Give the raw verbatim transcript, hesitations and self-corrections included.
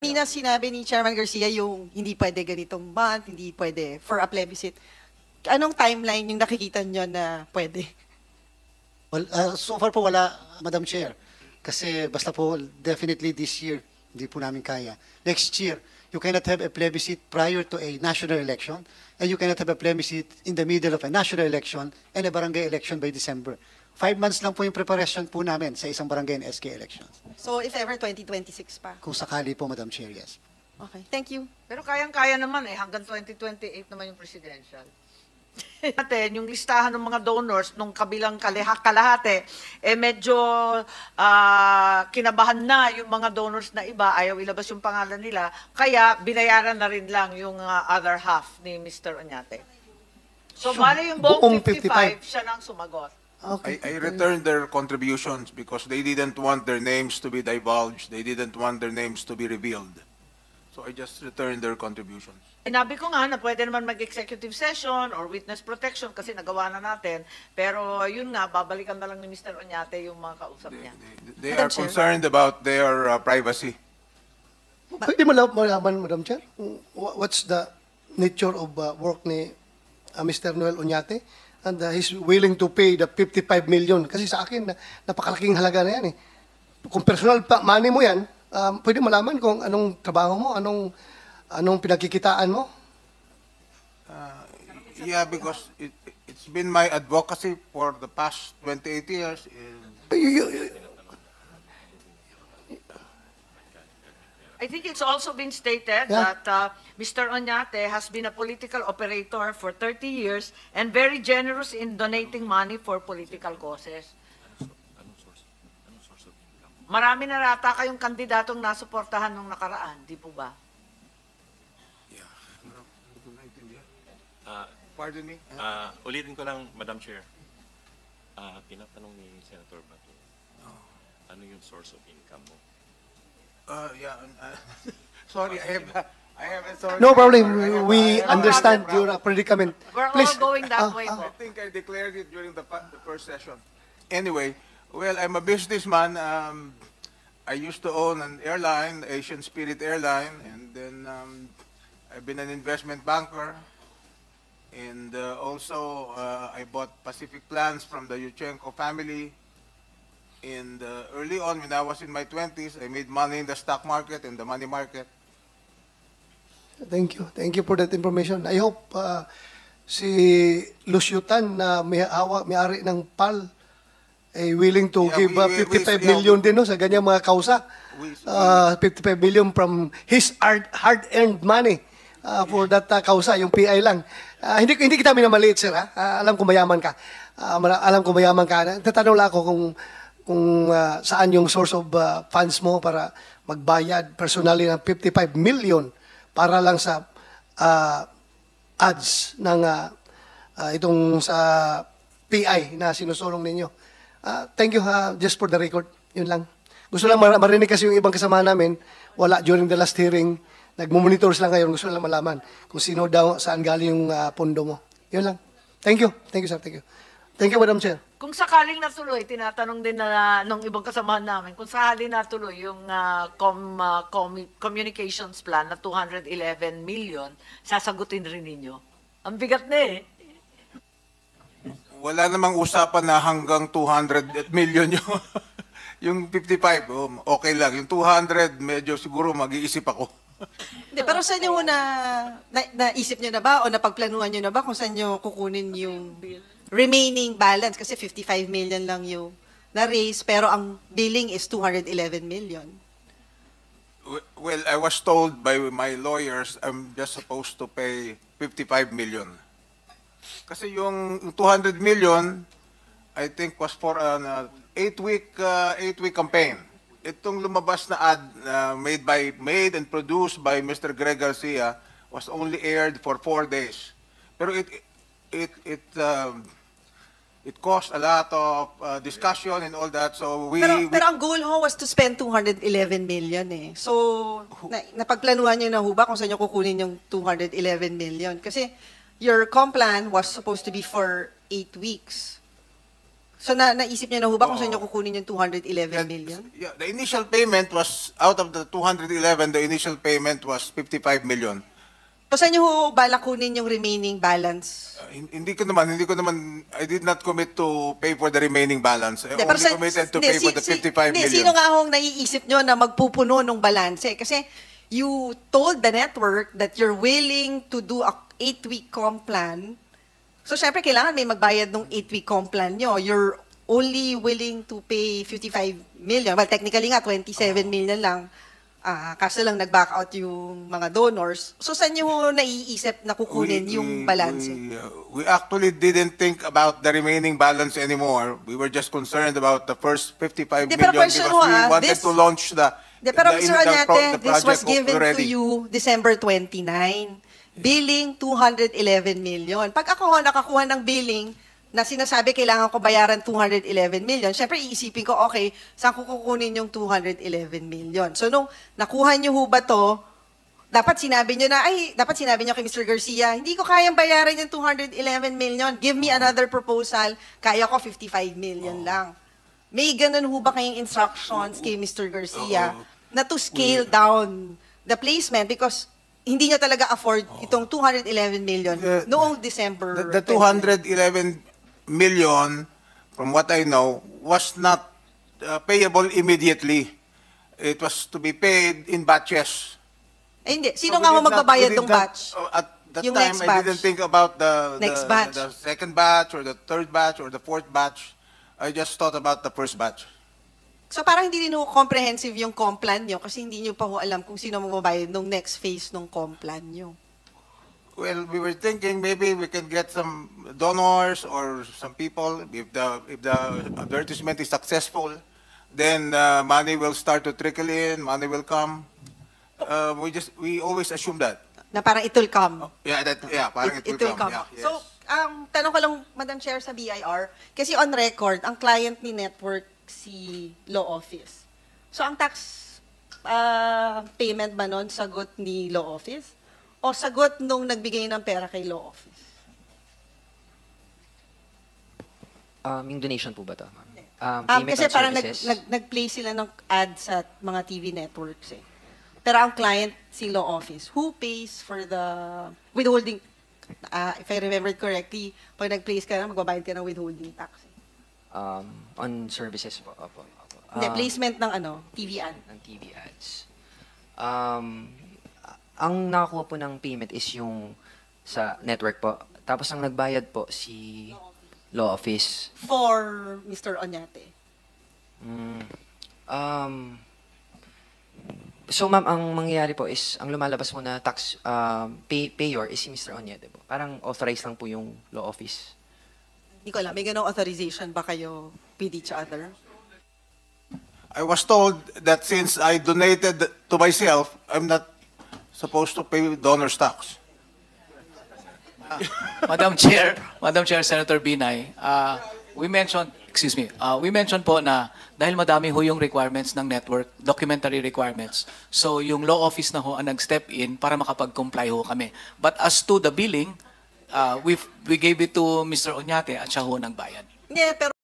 kanina sinabi ni Chairman Garcia yung hindi pwede ganitong month, hindi pwede for a plebiscite. Anong timeline yung nakikita nyo na pwede? Well, uh, so far po wala, Madam Chair. Kasi basta po, definitely this year, hindi po namin kaya. Next year, you cannot have a plebiscite prior to a national election, and you cannot have a plebiscite in the middle of a national election and a barangay election by December. Five months lang po yung preparation po namin sa isang barangay and S K elections. So if ever twenty twenty-six pa? Kung sakali po, Madam Chair, yes. Okay, thank you. Pero kayang-kaya naman eh, hanggang twenty twenty-eight naman yung presidential. Natin, yung listahan ng mga donors nung kabilang kaliha, kalahati, eh medyo uh, kinabahan na yung mga donors na iba, ayaw ilabas yung pangalan nila, kaya binayaran na rin lang yung uh, other half ni Mister Oñate. So, so bali yung buong fifty-five, siya nang sumagot. Okay. I, I returned their contributions because they didn't want their names to be divulged. They didn't want their names to be revealed. So I just returned their contributions. Sinabi ko nga na pwede naman mag-executive session or witness protection kasi nagawa na natin. Pero yun nga, babalikan na lang ni Mister Oñate yung mga kausap niya. They, they, they are concerned about their uh, privacy. Pwede mo malaman, Madam Chair, what's the nature of uh, work ni uh, Mister Noel Oñate? And uh, he's willing to pay the fifty-five million. Kasi sa akin, na, napakalaking halaga na yan eh. Kung personal pa, money mo yan, um, pwede malaman kung anong trabaho mo, anong anong pinagkikitaan mo. Uh, yeah, because it, it's been my advocacy for the past twenty-eight years. I think it's also been stated Yeah. that uh, Mister Oñate has been a political operator for thirty years and very generous in donating money for political causes. Marami na rata kayong kandidatong nasuportahan nung nakaraan, di po ba? Yeah. Uh, Pardon me? uh, ulitin ko lang, Madam Chair. Uh, tinatanong ni Senator Bato, ano yung source of income mo? Uh, yeah. Uh, sorry, I have. Uh, I have. Sorry. No problem. We I have- understand I have- your predicament. We're Please. all going that ah, way ah, po. I think I declared it during the, pa- the first session. Anyway, well, I'm a businessman. Um, I used to own an airline, Asian Spirit Airline, and then um, I've been an investment banker. And uh, also, uh, I bought Pacific Plans from the Yuchenko family. And uh, early on, when I was in my twenties, I made money in the stock market and the money market. Thank you. Thank you for that information. I hope uh, si Lucio Tan na may hawak, may-ari ng P A L ay willing to Yeah, give we- uh, we- we- fifty-five yeah, million we- din no, sa ganyang mga kausa. We- Uh, fifty-five million from his hard, hard-earned money uh, for that uh, kausa, yung P I lang. Uh, hindi hindi kita minamaliit, sir. Ha? Uh, alam ko mayaman ka. Uh, alam ko mayaman ka. Tatanong lang ako kung kung uh, saan yung source of uh, funds mo para magbayad personally ng fifty-five million para lang sa uh, ads ng uh, uh, itong sa P I na sinusulong ninyo. Uh, thank you, uh, just for the record. Yun lang. Gusto lang mar- marinig kasi yung ibang kasama namin, wala during the last hearing, nagmumonitor sila ngayon, gusto lang malaman kung sino daw, saan galing yung uh, pondo mo. Yun lang. Thank you. Thank you, sir. Thank you. Thank you, Madam Chair. Kung sakaling natuloy, tinatanong din na nung ibang kasamahan namin, kung sakaling natuloy yung uh, com, uh, com, communications plan na two hundred eleven million, sasagutin rin ninyo. Ang bigat na eh. Wala namang usapan na hanggang two hundred million yung, yung fifty-five. Oh, okay lang. Yung two hundred, medyo siguro mag-iisip ako. Hindi, pero saan nyo na, na, naisip nyo na ba o napagplanuhan nyo na ba kung saan nyo kukunin yung remaining balance? Kasi fifty-five million lang yung na-raise, pero ang billing is two hundred eleven million. Well, I was told by my lawyers I'm just supposed to pay fifty-five million. Kasi yung two hundred million, I think was for an uh, eight-week uh, eight-week campaign. Itong lumabas na ad uh, made by made and produced by Mister Greg Garcia was only aired for four days. Pero it it it um, it caused a lot of uh, discussion and all that. So we, Pero, we pero ang goal ho was to spend two hundred eleven million eh. So, na, napagplanuhan nyo na ho ba kung saan nyo kukunin yung two hundred eleven million? Kasi your comp plan was supposed to be for eight weeks. So na naisip niyo na ho ba kung saan niyo kukunin yung two hundred eleven million? Yeah, the initial payment was, out of the two hundred eleven, the initial payment was fifty-five million. So saan niyo ho balak kunin yung remaining balance? Uh, hin- hindi ko naman, hindi ko naman, I did not commit to pay for the remaining balance. I Hindi, pero only sa- committed to hindi, pay for si- the si- fifty-five hindi, million. Sino nga hong naiisip nyo na magpupuno ng balanse? Kasi you told the network that you're willing to do a eight-week comp plan. So syempre kailangan may magbayad ng eight-week comp plan nyo. You're only willing to pay fifty-five million. Well, technically nga, twenty-seven million lang. Ah, kaso lang nag-back out yung mga donors. So saan nyo ho naiisip na kukunin We- yung we- balanse? We, uh, we actually didn't think about the remaining balance anymore. We were just concerned about the first fifty-five Di, million pero because question mo, we ah, wanted this- to launch the, De, pero the, Mister the pro- Oñate, the this was project given to already. you December twenty-ninth. Billing two hundred eleven million. Pag ako nakakuha ng billing na sinasabi kailangan ko bayaran two hundred eleven million, syempre iisipin ko, okay, saan ko kukunin yung two hundred eleven million? So nung nakuha niyo ho ba to, dapat sinabi niyo na, ay, dapat sinabi niyo kay Mister Garcia, hindi ko kayang bayaran yung two hundred eleven million. Give me another proposal. Kaya ko fifty-five million lang. May ganun ho ba kayong instructions kay Mister Garcia na to scale down the placement because hindi niya talaga afford itong two hundred eleven million The- noong December. The, the two hundred eleven million, from what I know, was not uh, payable immediately. It was to be paid in batches. Ay, hindi. So Sino we nga ho did not- magbabayad we did ng not- batch? uh, At that Yung time, next I batch. didn't think about the, the, Next batch. the second batch or the third batch or the fourth batch. I just thought about the first batch. So parang hindi din ho comprehensive yung comp plan nyo kasi hindi nyo pa ho alam kung sino magbabayad ng next phase ng comp plan nyo. Well, we were thinking maybe we can get some donors or some people. If the if the advertisement is successful, then uh, money will start to trickle in. Money will come. Uh, we just we always assume that. Na parang it will come. Yeah, that yeah, parang it, will come. Yeah, yes. So, ang tanong ko lang, Madam Chair, sa B I R, kasi on record, ang client ni network si Law Office. So, ang tax ah, payment ba nun, sagot ni Law Office? O sagot nung nagbigay ng pera kay Law Office? Um, yung donation po ba ito? ma'am? Um, Um, payment kasi on parang nag, services. nag, nag-play sila ng ad sa mga T V networks eh. Pero ang client, si Law Office. Who pays for the withholding? Ah, if I remember it correctly, pag nag-place ka na, magbabayad ka ng withholding tax. Eh. um, on services po. Opo, opo. Hindi, Um, placement ng ano, T V ad. ng T V ads. Um, ang nakakuha po ng payment is yung sa network po. Tapos ang nagbayad po si Law Office. For Mister Oñate. Mm, um, so ma'am, ang mangyayari po is, ang lumalabas mo na tax um, pay, payor is si Mister Oñate po. Parang authorized lang po yung Law Office. Hindi ko alam, may ganong authorization ba kayo with each other? I was told that since I donated to myself, I'm not supposed to pay donor tax. Madam Chair, Madam Chair, Senator Binay, uh, we mentioned, excuse me, uh, we mentioned po na dahil madami ho yung requirements ng network, documentary requirements, so yung law office na ho ang nag-step in para makapag-comply ho kami. But as to the billing, uh, we we gave it to Mister Oñate at siya ho nagbayad. Hindi, pero